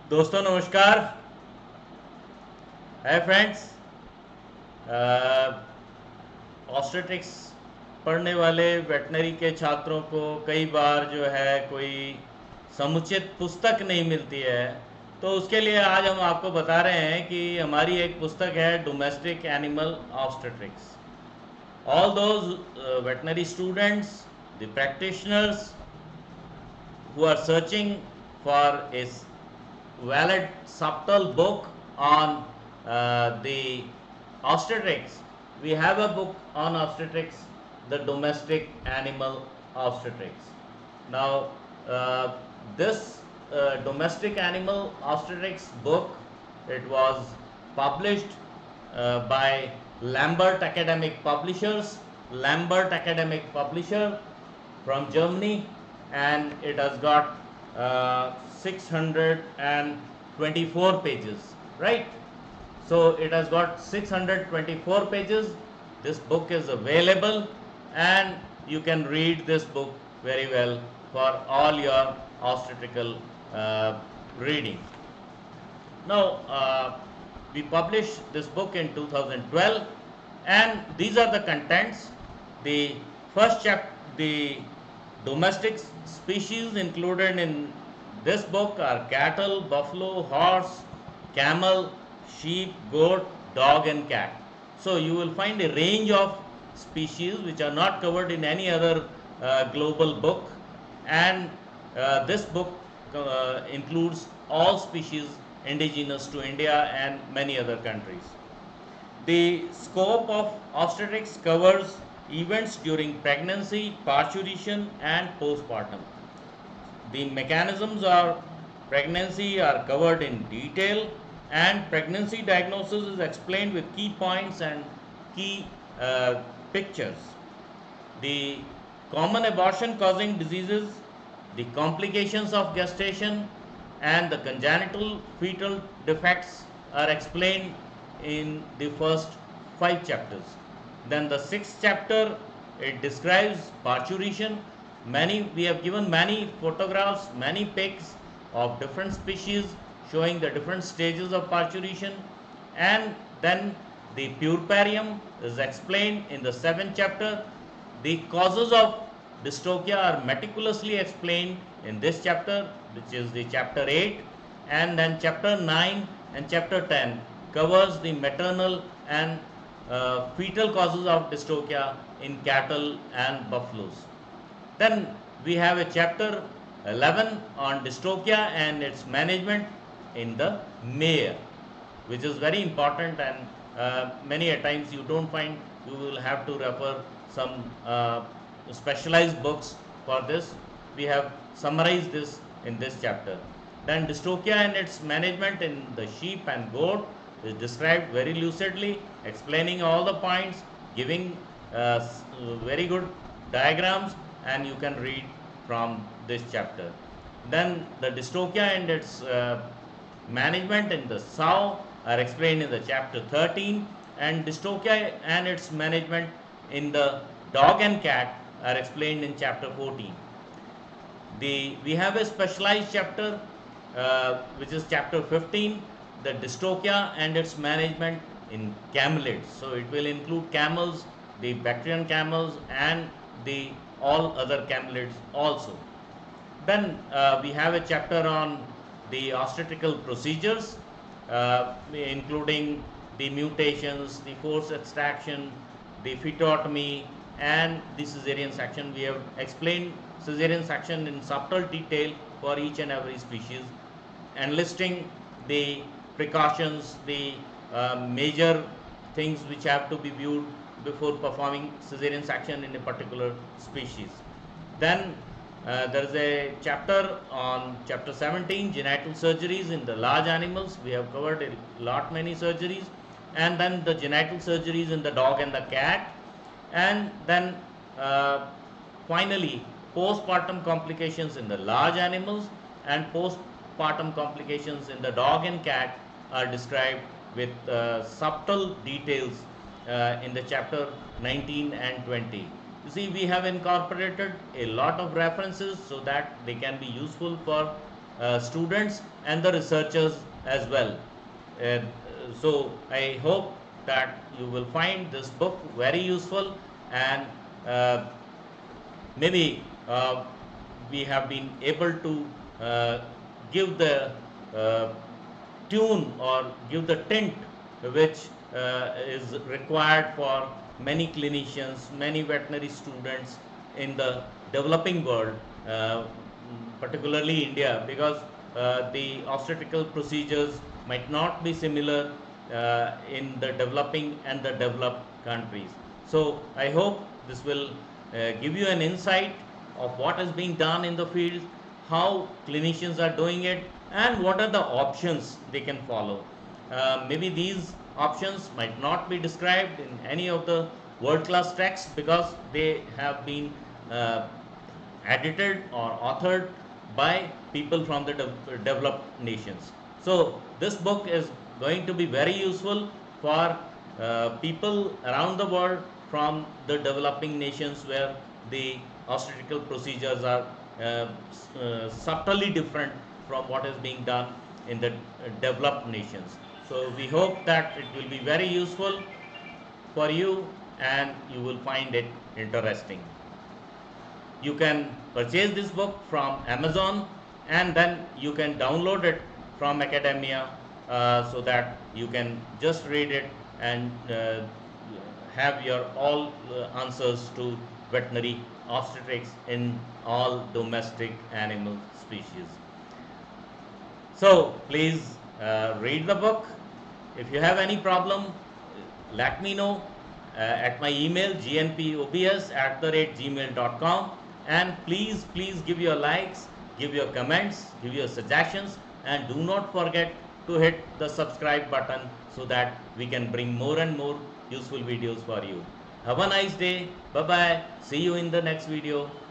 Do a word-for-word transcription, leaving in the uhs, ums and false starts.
दोस्तों नमस्कार। Hi friends. ऑस्ट्रेट्रिक्स पढ़ने वाले वेटनरी के छात्रों को कई बार जो है कोई समुचित पुस्तक नहीं मिलती है, तो उसके लिए आज हम आपको बता रहे हैं कि हमारी एक पुस्तक है domestic animal obstetrics. All those uh, veterinary students, the practitioners who are searching for a valid subtle book on uh, the obstetrics, we have a book on obstetrics, the domestic animal obstetrics. Now uh, this uh, domestic animal obstetrics book, it was published uh, by Lambert Academic Publishers, Lambert Academic Publisher from Germany, and it has got uh, six hundred twenty-four pages, right? So it has got six hundred twenty-four pages. This book is available and you can read this book very well for all your obstetrical uh, reading. Now uh, we published this book in two thousand twelve, and these are the contents. The first chapter, the domestic species included in this book are cattle, buffalo, horse, camel, sheep, goat, dog and cat. So you will find a range of species which are not covered in any other uh, global book, and uh, this book uh, includes all species indigenous to India and many other countries. The scope of obstetrics covers events during pregnancy, parturition and postpartum. The mechanisms of pregnancy are covered in detail, and pregnancy diagnosis is explained with key points and key uh, pictures. The common abortion causing diseases, the complications of gestation and the congenital fetal defects are explained in the first five chapters. Then the sixth chapter, it describes parturition. Many we have given many photographs, many pics of different species showing the different stages of parturition, and then the puerperium is explained in the seventh chapter. The causes of dystocia are meticulously explained in this chapter, which is the chapter eight, and then chapter nine and chapter ten covers the maternal and uh, fetal causes of dystocia in cattle and buffaloes. Then we have a chapter eleven on dystocia and its management in the mare, which is very important, and uh, many a times you don't find, you will have to refer some uh, specialized books for this. We have summarized this in this chapter. Then dystocia and its management in the sheep and goat is described very lucidly, explaining all the points, giving uh, very good diagrams, and you can read from this chapter. Then the dystocia and its uh, management in the sow are explained in the chapter thirteen, and dystocia and its management in the dog and cat are explained in chapter fourteen. The, we have a specialized chapter uh, which is chapter fifteen, the dystocia and its management in camelids. So it will include camels, the Bactrian camels and the all other camelids also. Then uh, we have a chapter on the obstetrical procedures, uh, including the mutations, the forced extraction, the fetotomy and the cesarean section. We have explained cesarean section in subtle detail for each and every species, and listing the precautions, the uh, major things which have to be viewed before performing cesarean section in a particular species. Then uh, there is a chapter on chapter seventeen, genital surgeries in the large animals. We have covered a lot many surgeries, and then the genital surgeries in the dog and the cat, and then uh, finally postpartum complications in the large animals and postpartum complications in the dog and cat are described with uh, subtle details uh, in the chapter nineteen and twenty. You see, we have incorporated a lot of references so that they can be useful for uh, students and the researchers as well. Uh, so I hope that you will find this book very useful, and uh, maybe uh, we have been able to uh, give the uh, tune or give the tint which uh, is required for many clinicians, many veterinary students in the developing world, uh, particularly India, because uh, the obstetrical procedures might not be similar uh, in the developing and the developed countries. So I hope this will uh, give you an insight of what is being done in the field, how clinicians are doing it, and what are the options they can follow. Uh, maybe these options might not be described in any of the world-class texts because they have been uh, edited or authored by people from the de developed nations. So this book is going to be very useful for uh, people around the world from the developing nations where the obstetrical procedures are uh, uh, subtly different from what is being done in the developed nations. So we hope that it will be very useful for you and you will find it interesting. You can purchase this book from Amazon, and then you can download it from academia uh, so that you can just read it and uh, have your all uh, answers to veterinary obstetrics in all domestic animal species. So please uh, read the book. If you have any problem, let me know uh, at my email g n p o b s at the rate gmail dot com, and please please give your likes, give your comments, give your suggestions, and do not forget to hit the subscribe button so that we can bring more and more useful videos for you. Have a nice day. Bye bye. See you in the next video.